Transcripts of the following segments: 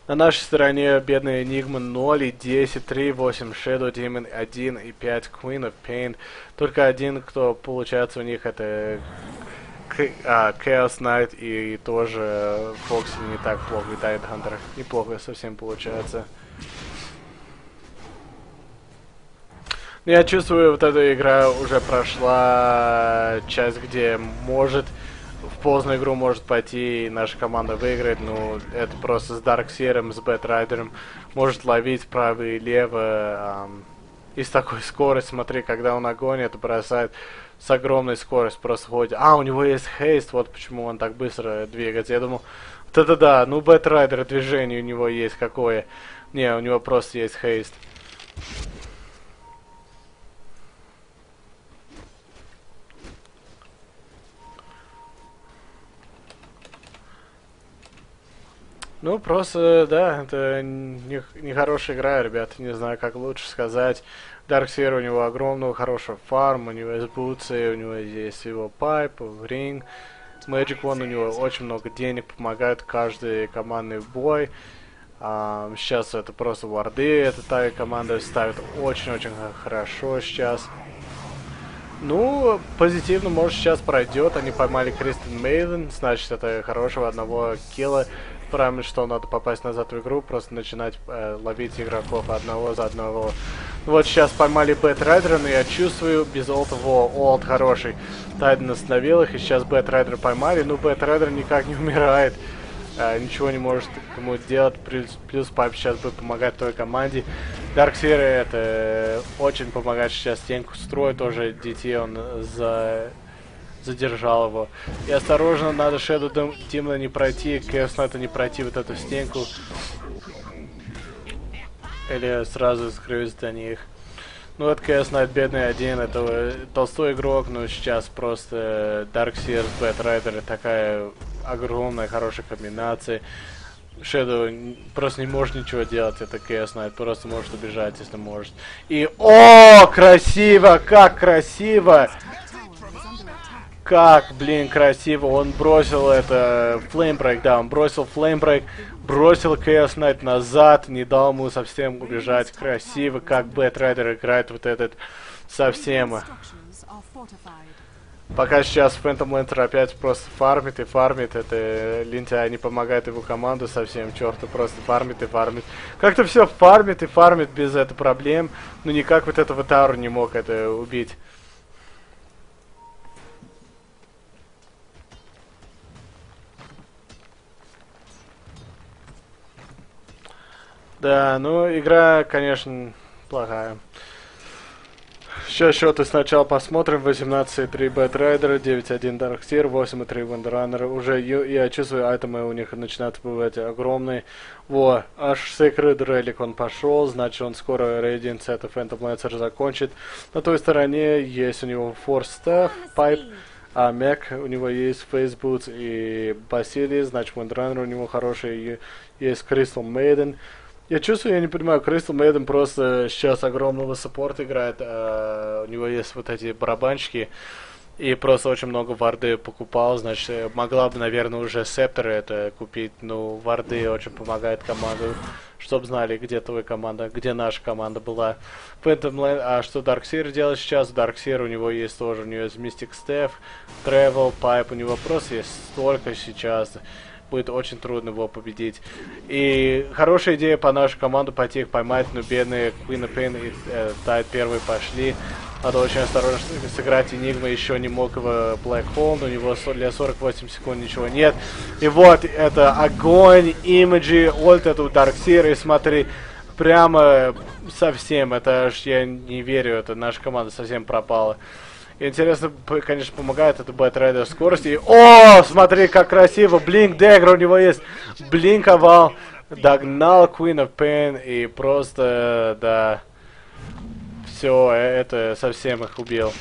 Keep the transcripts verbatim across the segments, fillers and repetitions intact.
На нашей стороне бедная Enigma ноль и десять, три, восемь, Shadow Demon один и пять, Queen of Pain. Только один, кто получается у них, это К- а, Chaos Knight и тоже Фокси не так плохо, и Tidehunter. Неплохо совсем получается. Я чувствую, вот эта игра уже прошла часть, где может в позднюю игру может пойти и наша команда выиграет. Ну, это просто с Дарксиром, с Бэтрайдером может ловить право и лево. Эм, и с такой скоростью, смотри, когда он огонь, это бросает с огромной скоростью, просто ходит. А, у него есть хейст, вот почему он так быстро двигается. Я думал, вот это да, ну Бэтрайдер движение у него есть какое. Не, у него просто есть хейст. Ну, просто, да, это нехорошая не игра, ребята, не знаю, как лучше сказать. Дарксир у него огромного, хорошего фарм, у него есть бутсы, у него есть его пайп, ринг. Magic One у него очень много денег, помогает каждый командный бой. А, сейчас это просто варды, эта та команда ставит очень-очень хорошо сейчас. Ну, позитивно, может, сейчас пройдет. Они поймали Кристен Мейден, значит, это хорошего одного килла. Правильно, что надо попасть назад в игру, просто начинать э, ловить игроков одного за одного. Вот сейчас поймали Бэтрайдера, но я чувствую, без олтового олт хороший. Тайден остановил их, и сейчас Бэтрайдера поймали. Ну, Бэтрайдер никак не умирает. Э, ничего не может ему делать. Плюс, плюс Пайп сейчас будет помогать той команде. Дарксир это э, очень помогает сейчас стенку строить. Тоже ди ти он за... задержал его. И осторожно, надо Shadow Demon не пройти, Chaos Knight не пройти вот эту стенку. Или сразу скрыть до них. Ну, это Chaos Knight бедный один, это толстой игрок, но сейчас просто Darkseer с Бэтрайдер такая огромная, хорошая комбинация. Shadow просто не может ничего делать, это Chaos Knight, просто может убежать, если может. И, о, красиво, как красиво! Как, блин, красиво. Он бросил это... Флеймбрейк, да, он бросил флеймбрейк, бросил Chaos Knight назад, не дал ему совсем убежать. Красиво, как Бэтрайдер играет вот этот совсем. Пока сейчас Phantom Lancer опять просто фармит и фармит. Это лентяй не помогает его команду совсем. Черту просто фармит и фармит. Как-то все фармит и фармит без этого проблем. Но никак вот этого Тауру не мог это убить. Да, ну игра, конечно, плохая. Сейчас счеты сначала посмотрим. восемнадцать три Бэтрайдера, девять один Дарксир, восемь три Вандераннера. Уже я чувствую, айтемы у них начинают бывать огромные. Во, аж Sacred Relic он пошел, значит он скоро Radiance это Phantom Lancer закончит. На той стороне есть у него Force Staff, Pipe, а Мек, у него есть Face Boots и Basilius, значит Вандераннер у него хороший, есть Crystal Maiden. Я чувствую, я не понимаю, Crystal Maiden просто сейчас огромного саппорта играет, а у него есть вот эти барабанщики, и просто очень много варды покупал, значит, могла бы, наверное, уже Септеры это купить, но варды очень помогает команду, чтобы знали, где твоя команда, где наша команда была. Phantom Land, а что Darkseer делает сейчас? Darkseer у него есть тоже, у него есть Mystic Staff, Travel, Pipe, у него просто есть столько сейчас. Будет очень трудно его победить. И хорошая идея по нашу команду пойти их поймать, но бедные Queen of Pain и э, Tide первые пошли. Надо очень осторожно сыграть. Enigma еще не мог его Black Hole, у него для сорок восемь секунд ничего нет. И вот это огонь, имиджи, ульт это у Darkseer, и смотри, прямо совсем, это аж я не верю, это наша команда совсем пропала. Интересно, конечно, помогает это Бэтрайдер скорости. И, о, смотри, как красиво. Блинк Дэггер у него есть. Блинковал. Догнал Queen of Pain. И просто, да. Все, это совсем их убил.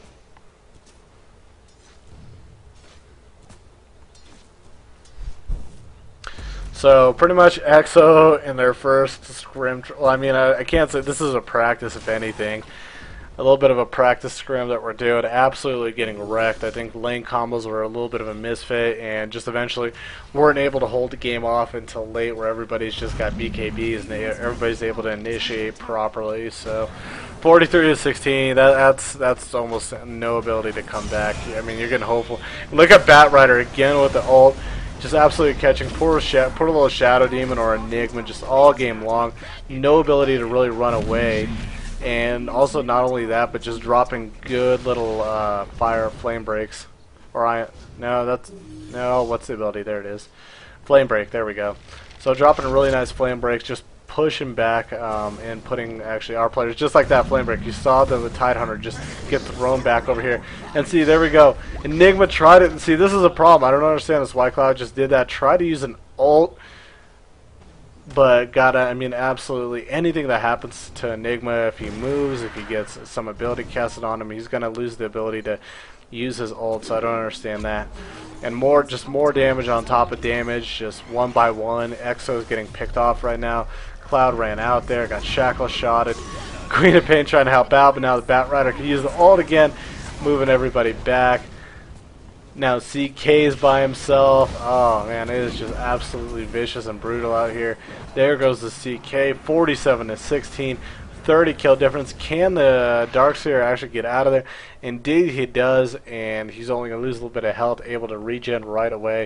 So, pretty much Exo in their first scrim. Well, I mean, I, I can't say this is a practice, if anything. a little bit of a practice scrim that we're doing. Absolutely getting wrecked. I think lane combos were a little bit of a misfit, and just eventually weren't able to hold the game off until late, where everybody's just got B K Bs and they, everybody's able to initiate properly. So forty-three to sixteen, that, that's that's almost no ability to come back. I mean, you're getting hopeful. Look at Batrider again with the ult. Just absolutely catching poor, poor little Shadow Demon or Enigma just all game long. No ability to really run away. And also not only that, but just dropping good little uh, fire flame breaks. Or I no, that's no. What's the ability? There it is. Flame break. There we go. So dropping really nice flame breaks, just pushing back um, and putting actually our players just like that flame break. You saw the, the Tidehunter just get thrown back over here. And see, there we go. Enigma tried it, and see, this is a problem. I don't understand this. White Cloud just did that. Try to use an ult. But gotta, I mean, absolutely anything that happens to Enigma, if he moves, if he gets some ability casted on him, he's gonna lose the ability to use his ult. So I don't understand that. And more, just more damage on top of damage, just one by one. Exo's getting picked off right now. Cloud ran out there, got Shackle shotted. Queen of Pain trying to help out, but now the Batrider can use the ult again, moving everybody back. Now C K's by himself. Oh man, it is just absolutely vicious and brutal out here. There goes the C K, forty-seven to sixteen, thirty kill difference. Can the Darkseer actually get out of there? Indeed he does, and he's only going to lose a little bit of health, able to regen right away.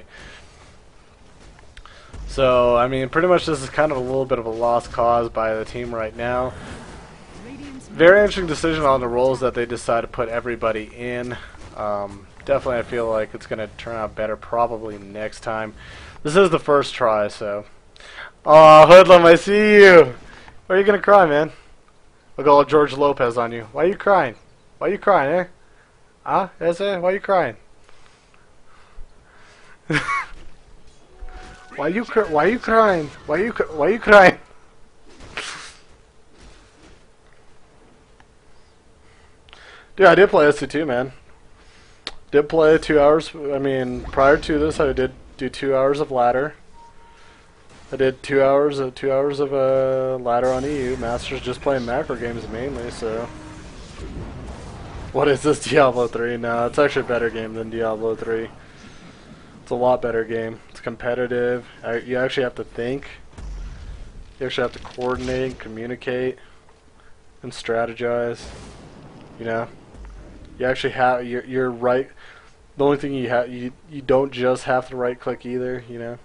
So, I mean, pretty much this is kind of a little bit of a lost cause by the team right now. Very interesting decision on the roles that they decide to put everybody in. Um, Definitely, I feel like it's going to turn out better probably next time. This is the first try, so. Oh, Hoodlum, I see you. Why are you going to cry, man? Look at all George Lopez on you. Why are you crying? Why are you crying, eh? Huh? Eze? Why are you crying? why are you cr Why are you crying? Why are you cr Why are you crying? Dude, I did play S C two, man. Did play two hours. I mean, prior to this, I did do two hours of ladder. I did two hours of two hours of uh, ladder on E U. Masters just playing macro games mainly. So, what is this, Diablo three? No, it's actually a better game than Diablo three. It's a lot better game. It's competitive. I, you actually have to think. You actually have to coordinate, communicate, and strategize. You know. You actually have you're, you're right. The only thing you have you you don't just have to right click either, you know.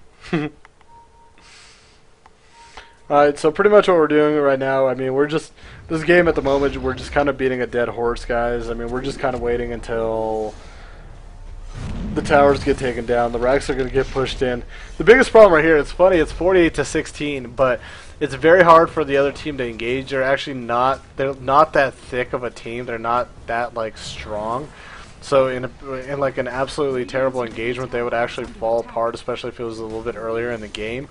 All right, so pretty much what we're doing right now. I mean, we're just this game at the moment. We're just kind of beating a dead horse, guys. I mean, we're just kind of waiting until the towers get taken down. The racks are going to get pushed in. The biggest problem right here. It's funny. It's forty-eight to sixteen, but it's very hard for the other team to engage. They're actually not. They're not that thick of a team. They're not that like strong. So in a, in like an absolutely terrible engagement, they would actually fall apart, especially if it was a little bit earlier in the game.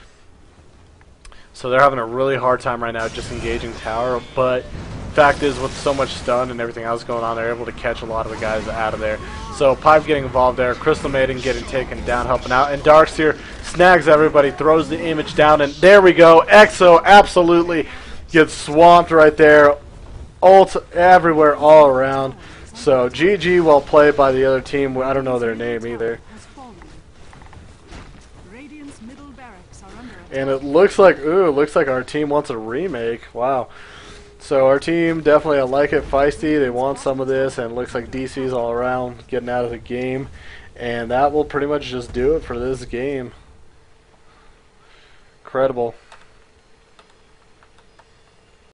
So they're having a really hard time right now just engaging tower. But fact is, with so much stun and everything else going on, they're able to catch a lot of the guys out of there. So Pipe getting involved there, Crystal Maiden getting taken down, helping out, and Darkseer snags everybody, throws the image down, and there we go. Exo absolutely gets swamped right there. Ult everywhere, all around. So G G, well played by the other team. I don't know their name either. And it looks like, ooh, it looks like our team wants a remake. Wow. So our team definitely, I like it, feisty. They want some of this, and it looks like D C's all around getting out of the game. And that will pretty much just do it for this game. Incredible.